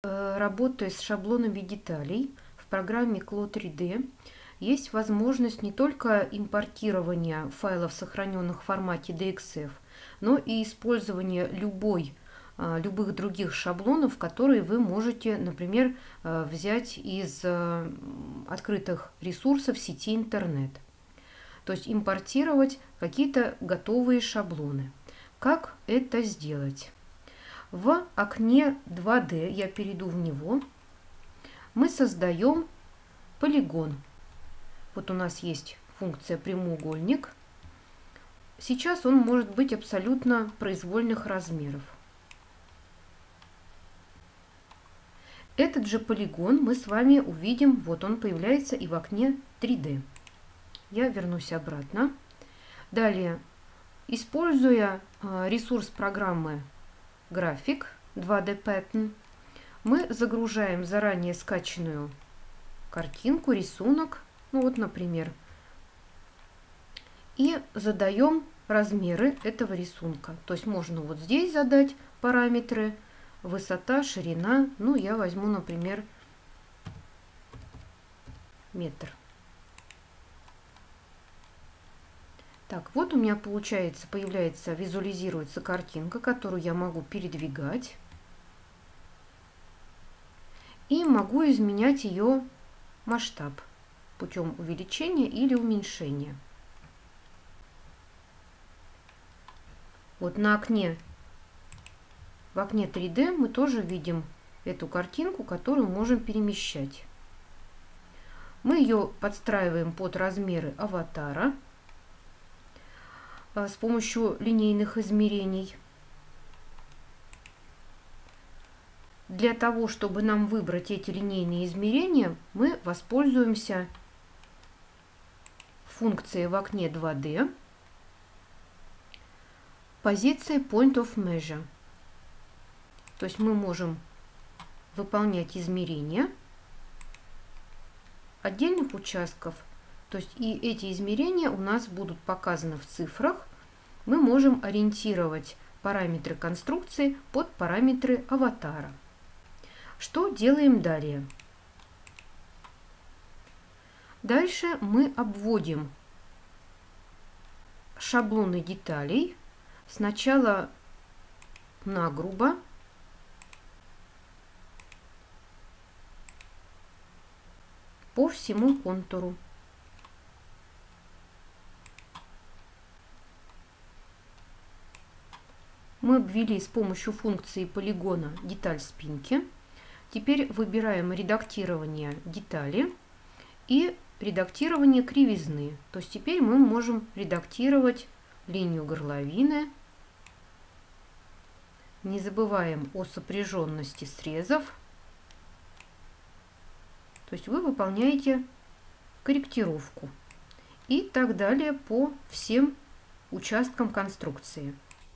Работая с шаблонами деталей в программе Claude 3D, есть возможность не только импортирования файлов, сохраненных в формате DXF, но и использования любых других шаблонов, которые вы можете, например, взять из открытых ресурсов сети интернет. То есть импортировать какие-то готовые шаблоны. Как это сделать? В окне 2D, я перейду в него, мы создаем полигон. Вот у нас есть функция прямоугольник. Сейчас он может быть абсолютно произвольных размеров. Этот же полигон мы с вами увидим, вот он появляется и в окне 3D. Я вернусь обратно. Далее, используя ресурс программы график 2D Pattern, мы загружаем заранее скачанную картинку, рисунок, ну вот, например, и задаем размеры этого рисунка. То есть можно вот здесь задать параметры: высота, ширина, ну я возьму, например, метр. Так, вот у меня появляется, визуализируется картинка, которую я могу передвигать. И могу изменять ее масштаб путем увеличения или уменьшения. Вот в окне 3D мы тоже видим эту картинку, которую можем перемещать. Мы ее подстраиваем под размеры аватара с помощью линейных измерений. Для того, чтобы нам выбрать эти линейные измерения, мы воспользуемся функцией в окне 2D позиции Point of Measure. То есть мы можем выполнять измерения отдельных участков. То есть и эти измерения у нас будут показаны в цифрах. Мы можем ориентировать параметры конструкции под параметры аватара. Что делаем далее? Дальше мы обводим шаблоны деталей. Сначала нагрубо, по всему контуру. Мы обвели с помощью функции полигона деталь спинки. Теперь выбираем редактирование детали и редактирование кривизны. То есть теперь мы можем редактировать линию горловины. Не забываем о сопряженности срезов. То есть вы выполняете корректировку и так далее по всем участкам конструкции.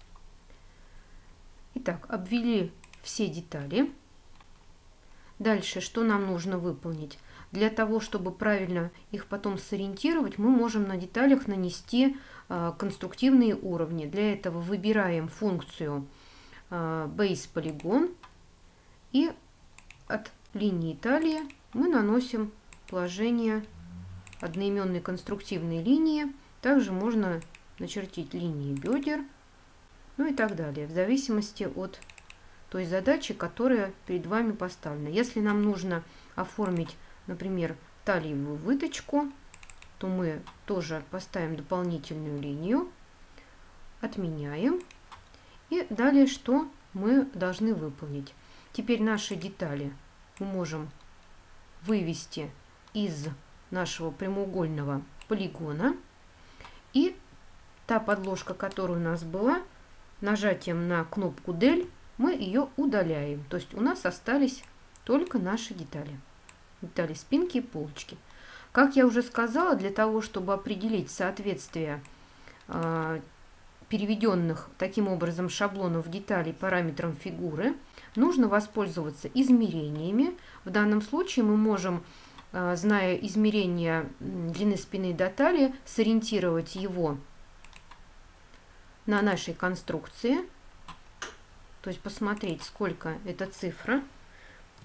Итак, обвели все детали. Дальше, что нам нужно выполнить? Для того, чтобы правильно их потом сориентировать, мы можем на деталях нанести конструктивные уровни. Для этого выбираем функцию Base Polygon и от линии талии мы наносим положение одноименной конструктивной линии. Также можно начертить линии бедер, ну и так далее, в зависимости от той задачи, которая перед вами поставлена. Если нам нужно оформить, например, талиевую выточку, то мы тоже поставим дополнительную линию, отменяем. И далее что мы должны выполнить? Теперь наши детали мы можем вывести из нашего прямоугольного полигона. И та подложка, которая у нас была, нажатием на кнопку Del мы ее удаляем. То есть у нас остались только наши детали. Детали спинки и полочки. Как я уже сказала, для того, чтобы определить соответствие переведенных таким образом шаблонов деталей параметрам фигуры, нужно воспользоваться измерениями. В данном случае мы можем, зная измерения длины спины до талии, сориентировать его на нашей конструкции. То есть посмотреть, сколько эта цифра.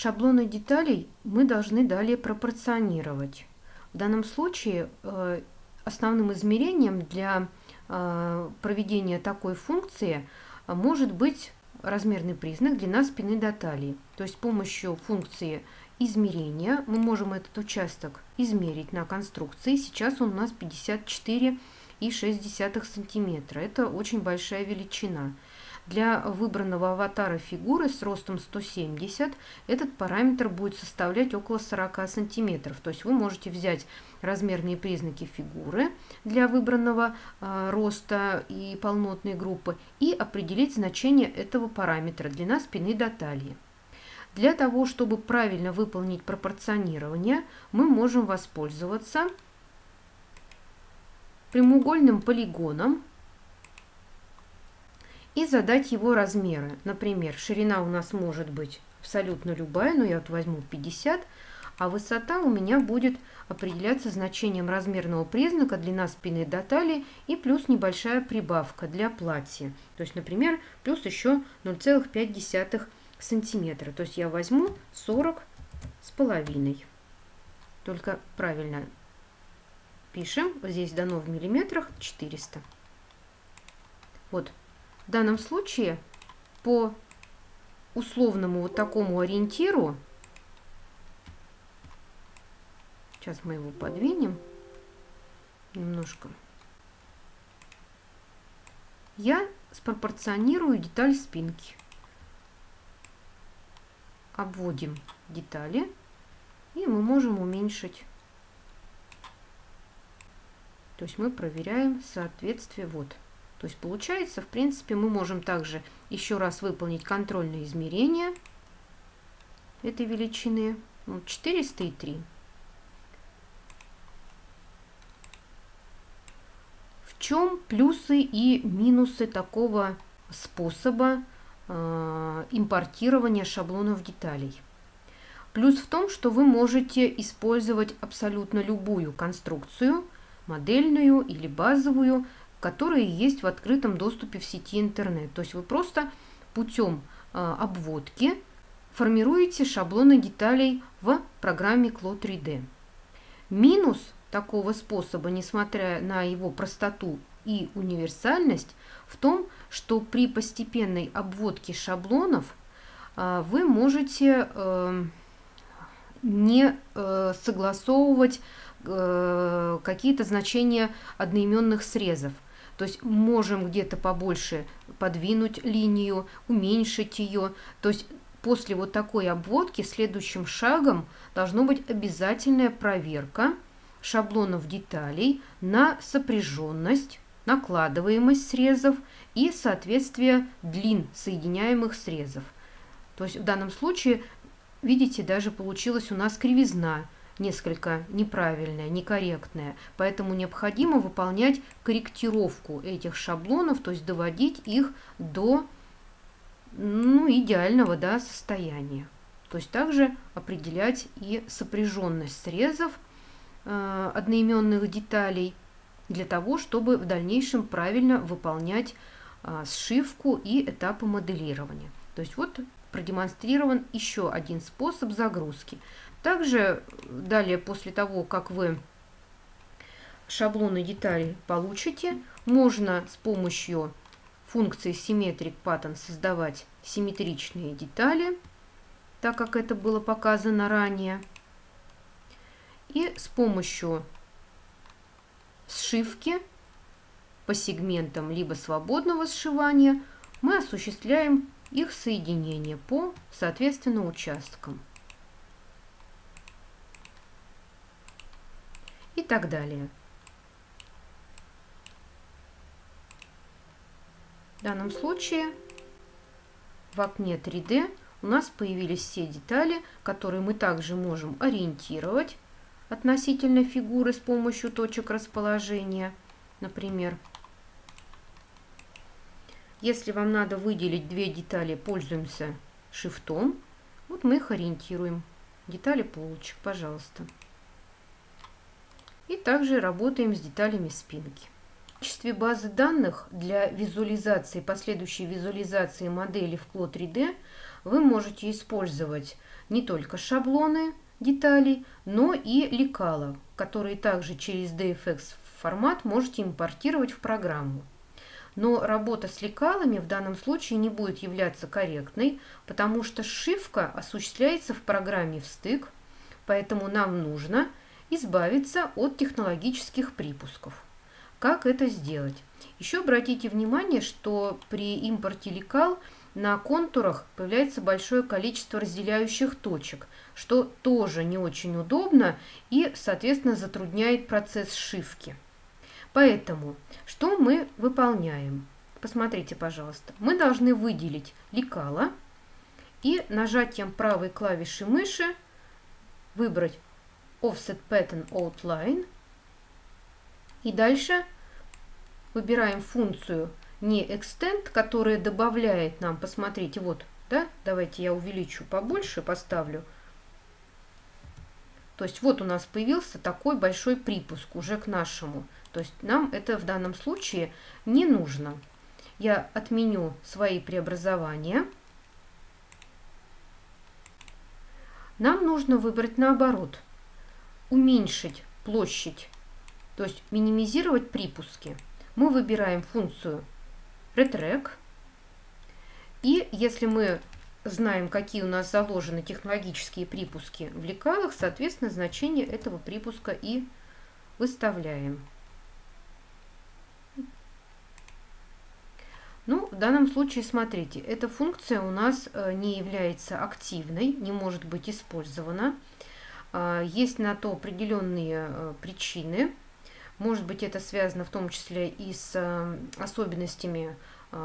Шаблоны деталей мы должны далее пропорционировать. В данном случае основным измерением для проведения такой функции может быть размерный признак длина спины до талии. То есть с помощью функции измерения мы можем этот участок измерить на конструкции. Сейчас он у нас 54,6 сантиметра. Это очень большая величина. Для выбранного аватара фигуры с ростом 170 этот параметр будет составлять около 40 сантиметров. То есть вы можете взять размерные признаки фигуры для выбранного роста и полнотной группы и определить значение этого параметра длина спины до талии. Для того, чтобы правильно выполнить пропорционирование, мы можем воспользоваться прямоугольным полигоном и задать его размеры. Например, ширина у нас может быть абсолютно любая, но я вот возьму 50, а высота у меня будет определяться значением размерного признака длина спины до талии и плюс небольшая прибавка для платья. То есть, например, плюс еще 0,5 сантиметра. То есть я возьму 40,5. Только правильно пишем. Здесь дано в миллиметрах 400. Вот. В данном случае по условному вот такому ориентиру, сейчас мы его подвинем немножко, я спропорционирую деталь спинки. Обводим детали, и мы можем уменьшить. То есть мы проверяем соответствие. Вот. То есть получается, в принципе, мы можем также еще раз выполнить контрольное измерение этой величины. 403. В чем плюсы и минусы такого способа импортирования шаблонов деталей? Плюс в том, что вы можете использовать абсолютно любую конструкцию, модельную или базовую, которые есть в открытом доступе в сети интернет. То есть вы просто путем обводки формируете шаблоны деталей в программе Claude 3D. Минус такого способа, несмотря на его простоту и универсальность, в том, что при постепенной обводке шаблонов вы можете не согласовывать какие-то значения одноименных срезов. То есть можем где-то побольше подвинуть линию, уменьшить ее. То есть после вот такой обводки следующим шагом должна быть обязательная проверка шаблонов деталей на сопряженность, накладываемость срезов и соответствие длин соединяемых срезов. То есть в данном случае, видите, даже получилась у нас кривизна несколько неправильная, некорректная. Поэтому необходимо выполнять корректировку этих шаблонов, то есть доводить их до идеального, да, состояния. То есть также определять и сопряженность срезов одноименных деталей для того, чтобы в дальнейшем правильно выполнять сшивку и этапы моделирования. То есть вот продемонстрирован еще один способ загрузки. Также далее, после того, как вы шаблоны деталей получите, можно с помощью функции Symmetric Pattern создавать симметричные детали, так как это было показано ранее. И с помощью сшивки по сегментам либо свободного сшивания мы осуществляем их соединение по, соответственно, участкам. И так далее. В данном случае в окне 3D у нас появились все детали, которые мы также можем ориентировать относительно фигуры с помощью точек расположения. Например, если вам надо выделить две детали, пользуемся шифтом. Вот мы их ориентируем. Детали полочек, пожалуйста. И также работаем с деталями спинки. В качестве базы данных для визуализации, последующей визуализации модели в Claude 3D вы можете использовать не только шаблоны деталей, но и лекала, которые также через DFX формат можете импортировать в программу. Но работа с лекалами в данном случае не будет являться корректной, потому что сшивка осуществляется в программе в стык, поэтому нам нужно избавиться от технологических припусков. Как это сделать? Еще обратите внимание, что при импорте лекал на контурах появляется большое количество разделяющих точек, что тоже не очень удобно и, соответственно, затрудняет процесс сшивки. Поэтому, что мы выполняем? Посмотрите, пожалуйста. Мы должны выделить лекало и нажатием правой клавиши мыши выбрать Offset Pattern Outline. И дальше выбираем функцию не Extend, которая добавляет нам, посмотрите, вот, да, давайте я увеличу побольше, поставлю. То есть вот у нас появился такой большой припуск уже к нашему. То есть нам это в данном случае не нужно. Я отменю свои преобразования. Нам нужно выбрать наоборот. Уменьшить площадь, то есть минимизировать припуски. Мы выбираем функцию Retract. И если мы знаем, какие у нас заложены технологические припуски в лекалах, соответственно, значение этого припуска и выставляем. Ну, в данном случае, смотрите, эта функция у нас не является активной, не может быть использована. Есть на то определенные причины. Может быть, это связано в том числе и с особенностями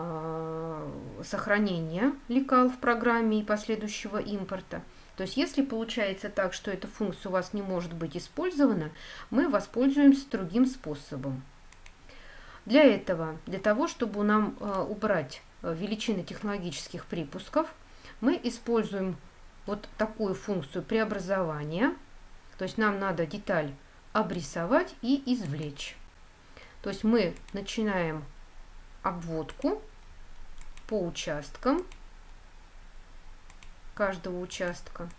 сохранения лекал в программе и последующего импорта. То есть, если получается так, что эта функция у вас не может быть использована, мы воспользуемся другим способом. Для этого, для того, чтобы нам убрать величины технологических припусков, мы используем вот такую функцию преобразования. То есть нам надо деталь обрисовать и извлечь. То есть мы начинаем обводку по участкам каждого участка.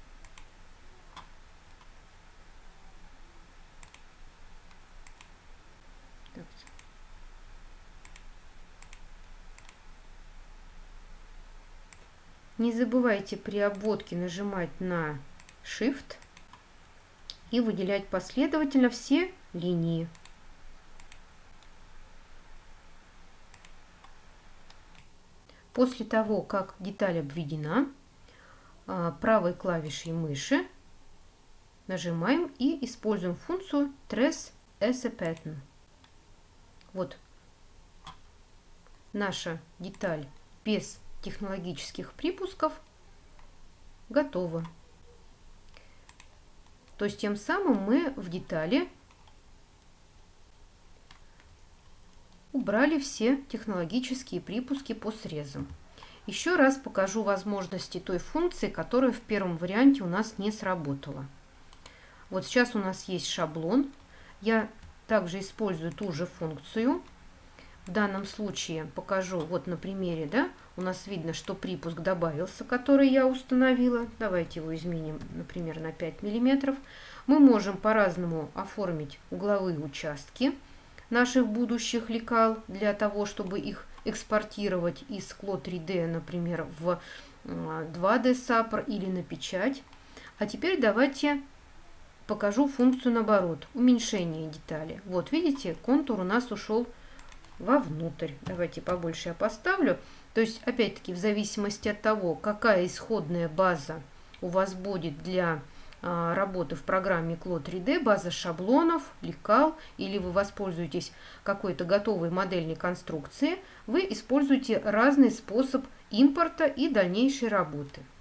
Не забывайте при обводке нажимать на Shift и выделять последовательно все линии. После того, как деталь обведена, правой клавишей мыши нажимаем и используем функцию Trace as a Pattern. Вот наша деталь без технологических припусков готова. То есть тем самым мы в детали убрали все технологические припуски по срезам. Еще раз покажу возможности той функции, которая в первом варианте у нас не сработала. Вот сейчас у нас есть шаблон. Я также использую ту же функцию. В данном случае покажу вот на примере, да, у нас видно, что припуск добавился, который я установила. Давайте его изменим, например, на 5 мм. Мы можем по-разному оформить угловые участки наших будущих лекал для того, чтобы их экспортировать из Claude 3D, например, в 2D SAPR или на печать. А теперь давайте покажу функцию наоборот, уменьшение детали. Вот видите, контур у нас ушел вовнутрь. Давайте побольше я поставлю. То есть, опять-таки, в зависимости от того, какая исходная база у вас будет для работы в программе Claude 3D, база шаблонов, лекал, или вы воспользуетесь какой-то готовой модельной конструкцией, вы используете разный способ импорта и дальнейшей работы.